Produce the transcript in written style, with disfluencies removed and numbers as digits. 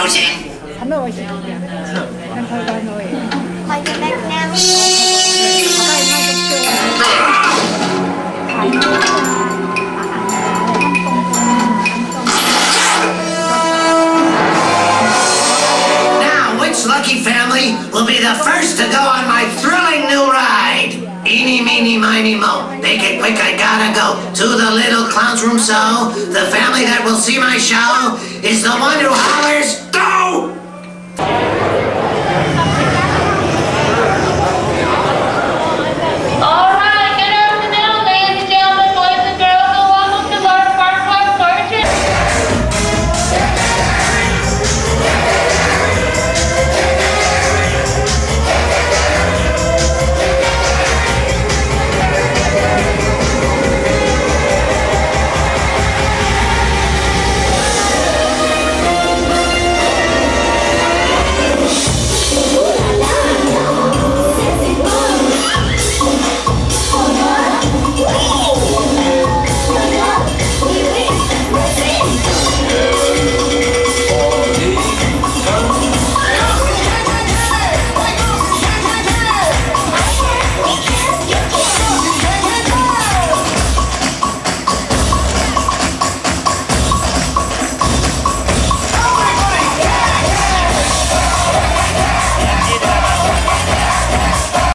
promotion. Now, which lucky family will be the first to go on my thrilling new ride? Eeny, meeny, miny, mo. Make it quick, I gotta go to the little clown's room, so the family that will see my show is the one who hollers,